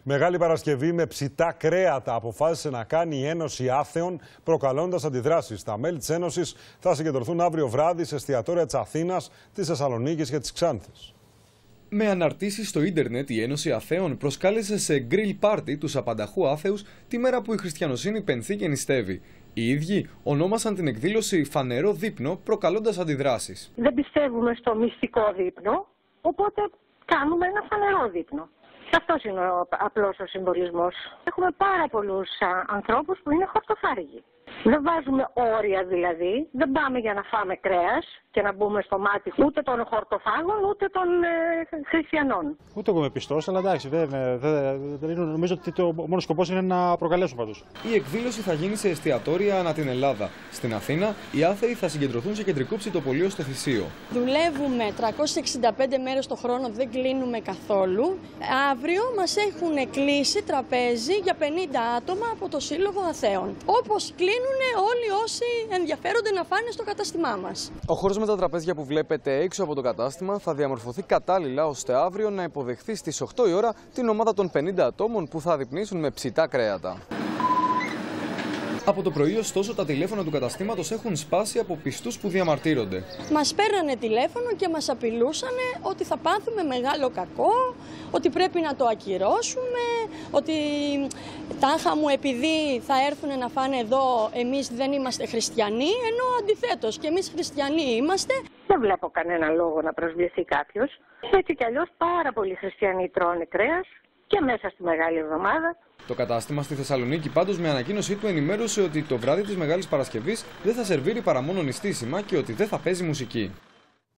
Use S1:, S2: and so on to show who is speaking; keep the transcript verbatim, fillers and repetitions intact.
S1: Μεγάλη Παρασκευή με ψητά κρέατα αποφάσισε να κάνει η Ένωση Άθεων, προκαλώντας αντιδράσεις. Τα μέλη της Ένωσης θα συγκεντρωθούν αύριο βράδυ σε εστιατόρια της Αθήνας, της Θεσσαλονίκης και της Ξάνθης.
S2: Με αναρτήσεις στο ίντερνετ, η Ένωση Αθέων προσκάλεσε σε grill party τους απανταχού άθεους τη μέρα που η χριστιανοσύνη πενθεί και νηστεύει. Οι ίδιοι ονόμασαν την εκδήλωση φανερό δείπνο, προκαλώντας αντιδράσεις.
S3: Δεν πιστεύουμε στο μυστικό δείπνο, οπότε κάνουμε ένα φανερό δείπνο. Αυτός είναι ο, απλώς ο συμβολισμός. Έχουμε πάρα πολλούς α, ανθρώπους που είναι χορτοφάργοι. Δεν βάζουμε όρια δηλαδή, δεν πάμε για να φάμε κρέας και να μπούμε στο μάτι ούτε των χορτοφάγων ούτε των ε, χριστιανών.
S4: Ούτε εγώ είμαι πιστός, αλλά εντάξει, δεν, δεν, δεν, νομίζω ότι το μόνο σκοπός είναι να προκαλέσουν πάντως.
S2: Η εκδήλωση θα γίνει σε εστιατόρια ανά την Ελλάδα. Στην Αθήνα, οι άθεοι θα συγκεντρωθούν σε κεντρικό ψητοπολείο στο Θησίο.
S5: Δουλεύουμε τριακόσιες εξήντα πέντε μέρες το χρόνο, δεν κλείνουμε καθόλου. Αύριο μας έχουν κλείσει τραπέζι για πενήντα άτομα από το Σύλλογο Αθέων. Όπως κλείνουν όλοι όσοι ενδιαφέρονται να φάνε στο κατάστημά μας.
S2: Ο χώρος με τα τραπέζια που βλέπετε έξω από το κατάστημα θα διαμορφωθεί κατάλληλα ώστε αύριο να υποδεχθεί στις οκτώ η ώρα την ομάδα των πενήντα ατόμων που θα δείπνήσουν με ψητά κρέατα. Από το πρωί, ωστόσο, τα τηλέφωνα του καταστήματος έχουν σπάσει από πιστούς που διαμαρτύρονται.
S5: Μας παίρνανε τηλέφωνο και μας απειλούσανε ότι θα πάθουμε μεγάλο κακό, ότι πρέπει να το ακυρώσουμε, ότι τάχα μου επειδή θα έρθουν να φάνε εδώ εμείς δεν είμαστε χριστιανοί, ενώ αντιθέτως και εμείς χριστιανοί είμαστε.
S3: Δεν βλέπω κανένα λόγο να προσβληθεί κάποιος. Έτσι κι αλλιώς πάρα πολλοί χριστιανοί τρώνε κρέας και μέσα στη Μεγάλη Εβδομάδα.
S2: Το κατάστημα στη Θεσσαλονίκη πάντως με ανακοίνωσή του ενημέρωσε ότι το βράδυ της Μεγάλης Παρασκευής δεν θα σερβίρει παρά μόνο νηστίσιμα και ότι δεν θα παίζει μουσική.